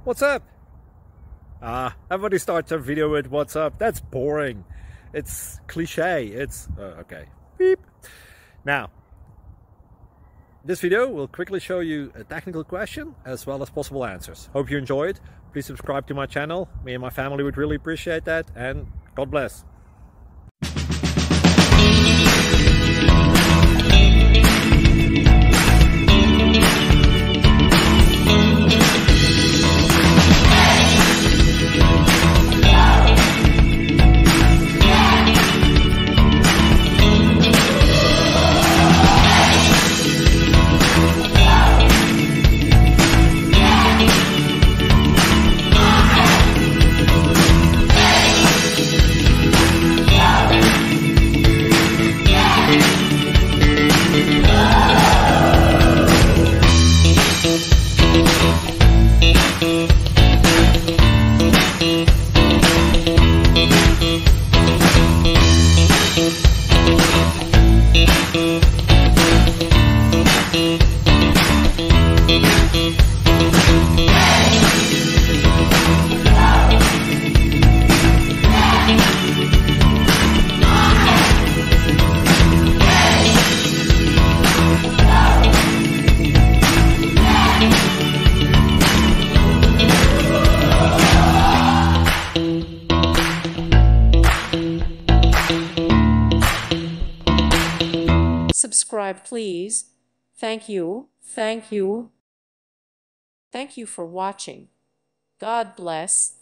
What's up? Everybody starts their video with what's up. That's boring. It's cliche. It's okay. Beep. Now, this video will quickly show you a technical question as well as possible answers. Hope you enjoy it. Please subscribe to my channel. Me and my family would really appreciate that, and God bless. Subscribe, please. Thank you. Thank you. Thank you for watching. God bless.